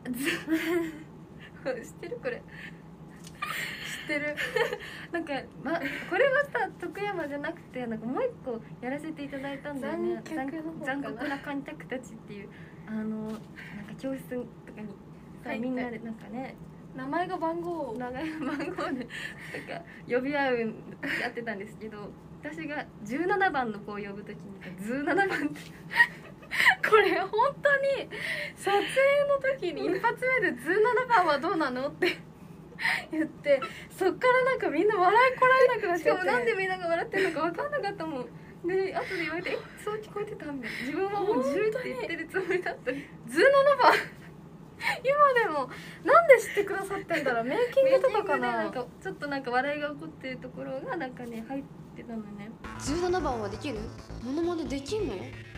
知ってるこれ。 知ってる。 なんか、これはさ徳山じゃなくてなんかもう一個やらせていただいたんだよね。残酷な観客たちっていうなんか教室とかにさみんなでなんかね名前が番号長い番号でなんか呼び合うやってたんですけど、私が17番の子を呼ぶときに17番ってこれ本当に撮影の時に一発目で17番はどうなのって言って、そっからなんかみんな笑いこらえなくなっしちゃって、 かもなんでみんなが笑ってるのか分かんなかったもん。で後で言われてそう聞こえてたんだ。自分はもう10って言ってるつもりだったり。 17番今でもなんで知ってくださってんだろう。メイキングとかかな。 なんかちょっとなんか笑いが起こってるところがなんかね入ってたのね。 17番はできる？モノマネできんの？